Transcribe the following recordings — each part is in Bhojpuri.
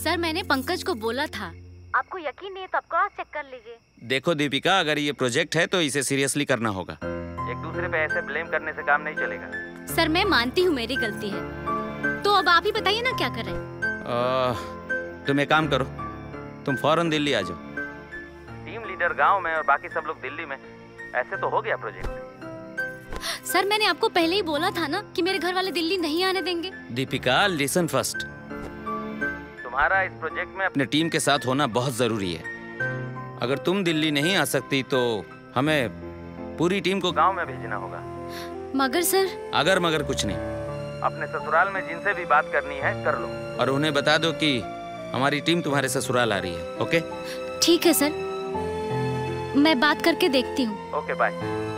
सर मैंने पंकज को बोला था। आपको यकीन नहीं है तो आप क्रॉस चेक कर लीजिए। देखो दीपिका, अगर ये प्रोजेक्ट है तो इसे सीरियसली करना होगा। एक दूसरे पे ऐसे ब्लेम करने से काम नहीं चलेगा। सर मैं मानती हूँ मेरी गलती है, तो अब आप ही बताइए ना क्या करें। तुम एक काम करो, तुम फौरन दिल्ली आ जाओ। टीम लीडर गांव में और बाकी सब लोग दिल्ली में, ऐसे तो हो गया प्रोजेक्ट। सर मैंने आपको पहले ही बोला था ना कि मेरे घर वाले दिल्ली नहीं आने देंगे। दीपिका लिसन फर्स्ट, तुम्हारा इस प्रोजेक्ट में अपने टीम के साथ होना बहुत जरूरी है। अगर तुम दिल्ली नहीं आ सकती तो हमें पूरी टीम को गांव में भेजना होगा। मगर सर। अगर मगर कुछ नहीं, अपने ससुराल में जिनसे भी बात करनी है कर लो और उन्हें बता दो कि हमारी टीम तुम्हारे ससुराल आ रही है। ओके? ठीक है सर, मैं बात करके देखती हूँ। Okay bye.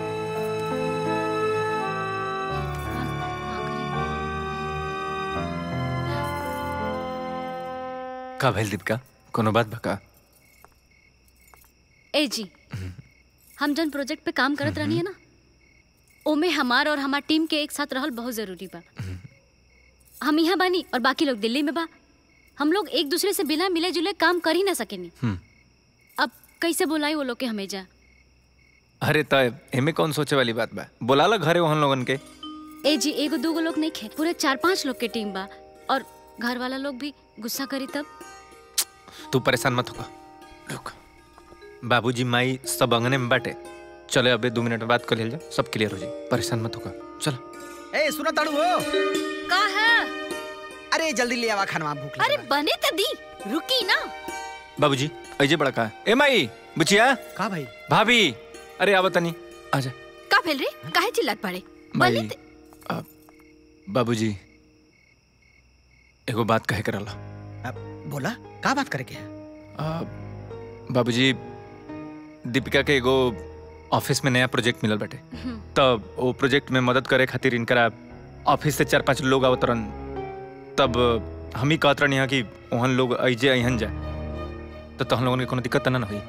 का भइल दीपिका, कोनो बात बका? ए जी, हम जन प्रोजेक्ट पे काम करत रहनी है ना, ओमे हमार और हमार टीम के एक साथ रहल बहुत जरूरी बा। हम यहाँ बानी और बाकी लोग दिल्ली में बा। हम लोग एक दूसरे से बिना मिले जुले काम कर ही ना सकेनी। अब कैसे बुलाई वो लोग के हमेजा? अरे तय एमे कौन सोचे वाली बात बा, बुला ला घरे वहन लोगन के। ए जी, एगो दूगो लोग नहीं खे, पूरे 4-5 लोग के टीम बा और घर वाला लोग भी गुस्सा करी तब। तू परेशान मत होगा, रुक। बाबूजी माई सब अंगने में बाटे, चले अबे 2 मिनट बाद कर जा, सब क्लियर हो जाए। परेशान मत होगा, चलो। ए सुनो ताड़ू हो का है? अरे जल्दी ले आवा खाना, भूख लगी। अरे बने त दी, रुकी ना। बाबूजी अजय बड़ा का ए माई बुचिया का भाई भाभी, अरे आवा तनी आजा। का भेल रे, काहे चिल्लात पड़े? माई बाबूजी एगो बात कहे करला। बोला का बात करे के? बाबूजी दीपिका के एगो ऑफिस में नया प्रोजेक्ट मिलल बाटे, तब वो प्रोजेक्ट में मदद करे खातिर इनकरा ऑफिस से 4-5 लोग आवत रहन। तब हम ही कहत रहनी कि वहन लोग अइजे अहन जा तो हम लोगन के कोनो दिक्कत ना हुई।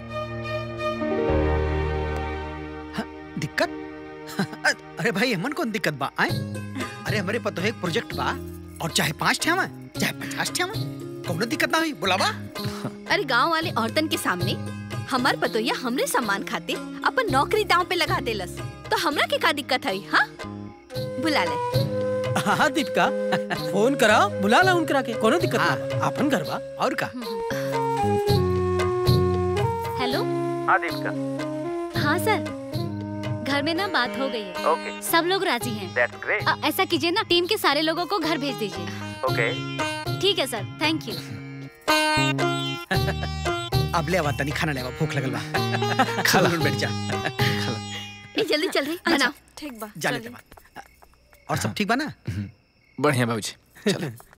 दिक्कत? अरे भाई हमन कौन दिक्कत बा आए? अरे हमारे पतो है एक प्रोजेक्ट बा और चाहे 5 ठे हवा चाहे 50 ठे हवा, कोनो दिक्कत ना हुई, बुलावा। अरे गांव वाले औरतन के सामने हमार पतोया हमरे सम्मान खातिर अपन नौकरी दांव पे लगा देलस, तो हमरा के का दिक्कत है? हाँ बुला ले। हाँ दीपिका, फोन करा बुला ला उनकरा के, कोनो दिक्कत ना, अपन घर बा और का। हेलो। हाँ दीपिका। हाँ सर, घर में ना बात हो गई है। ओके। सब लोग राजी हैं। That's great. ऐसा कीजिए ना, टीम के सारे लोगों को घर भेज दीजिए। ओके। ठीक है सर, थैंक यू। अब ले आवा तनी खाना, ले आवा, भूख लगल बा। खा लो, बैठ जा। ए जल्दी चल रे, बना। ठीक बा, जा लेते बा। और सब ठीक बा ना? बढ़िया बाबूजी, चलो।